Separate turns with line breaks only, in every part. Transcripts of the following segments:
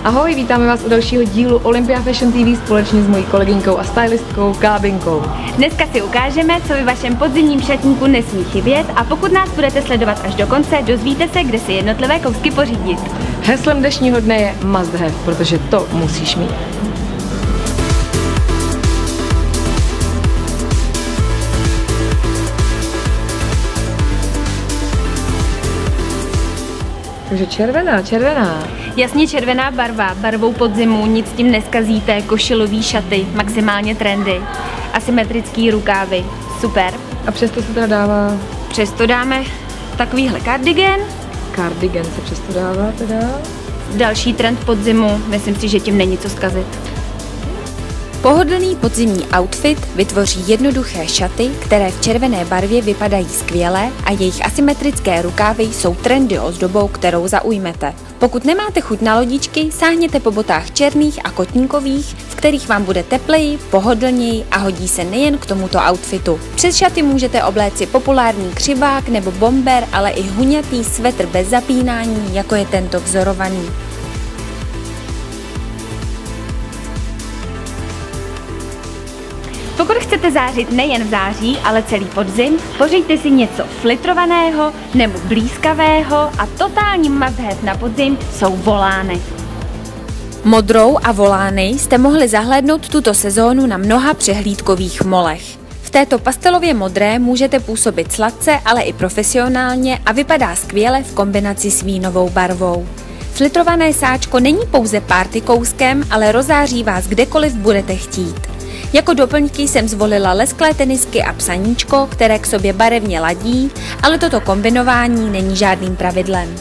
Ahoj, vítáme vás u dalšího dílu Olympia Fashion TV společně s mojí kolegyňkou a stylistkou Kábinkou.
Dneska si ukážeme, co ve vašem podzimním šatníku nesmí chybět, a pokud nás budete sledovat až do konce, dozvíte se, kde si jednotlivé kousky pořídit.
Heslem dnešního dne je must have, protože to musíš mít. Takže červená.
Jasně červená barva, barvou podzimu, nic s tím neskazíte, košilový šaty, maximálně trendy, asymetrický rukávy, super.
A přesto se teda dává...
Přesto dáme takovýhle kardigan.
Kardigan se přesto dává teda.
Další trend podzimu, myslím si, že tím není co zkazit.
Pohodlný podzimní outfit vytvoří jednoduché šaty, které v červené barvě vypadají skvěle a jejich asymetrické rukávy jsou trendy ozdobou, kterou zaujmete. Pokud nemáte chuť na lodičky, sáhněte po botách černých a kotníkových, v kterých vám bude tepleji, pohodlněji a hodí se nejen k tomuto outfitu. Přes šaty můžete obléci populární křivák nebo bomber, ale i huňatý svetr bez zapínání, jako je tento vzorovaný.
Pokud chcete zářit nejen v září, ale celý podzim, pořiďte si něco flitrovaného nebo blízkavého a totální must have na podzim jsou volány.
Modrou a volány jste mohli zahlédnout tuto sezónu na mnoha přehlídkových molech. V této pastelově modré můžete působit sladce, ale i profesionálně a vypadá skvěle v kombinaci s vínovou barvou. Flitrované sáčko není pouze party kouskem, ale rozáří vás kdekoliv budete chtít. Jako doplňky jsem zvolila lesklé tenisky a psaníčko, které k sobě barevně ladí, ale toto kombinování není žádným pravidlem.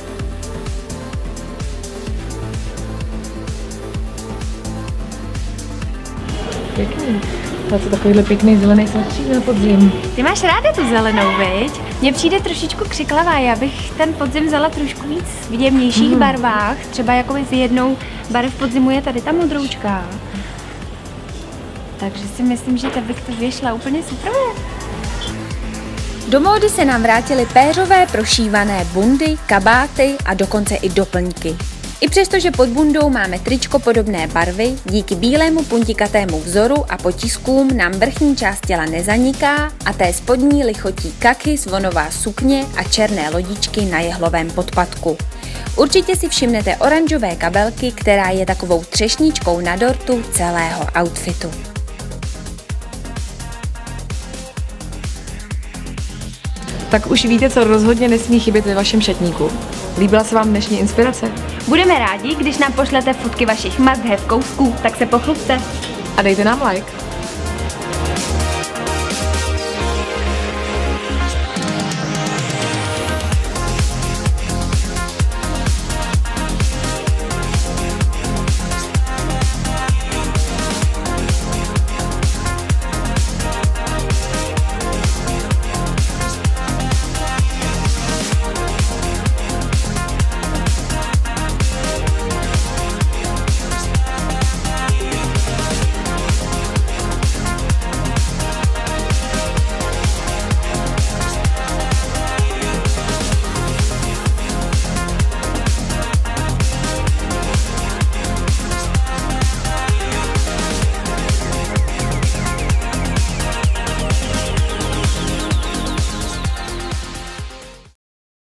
Pěkný. To je takovýhle pěkný zelený sladčík na podzim.
Ty máš ráda tu zelenou, viď? Mně přijde trošičku křiklavá, já bych ten podzim vzala trošku víc v jemnějších barvách, třeba jakoby z jednou barev podzimu je tady ta modroučka. Takže si myslím, že bych to vyšla úplně super.
Do módy se nám vrátily péřové prošívané bundy, kabáty a dokonce i doplňky. I přesto, že pod bundou máme tričko podobné barvy, díky bílému puntikatému vzoru a potiskům nám vrchní část těla nezaniká a té spodní lichotí kaky, svonová sukně a černé lodičky na jehlovém podpatku. Určitě si všimnete oranžové kabelky, která je takovou třešničkou na dortu celého outfitu.
Tak už víte, co rozhodně nesmí chybět ve vašem šatníku. Líbila se vám dnešní inspirace?
Budeme rádi, když nám pošlete fotky vašich must have kousků, tak se pochlubte.
A dejte nám like.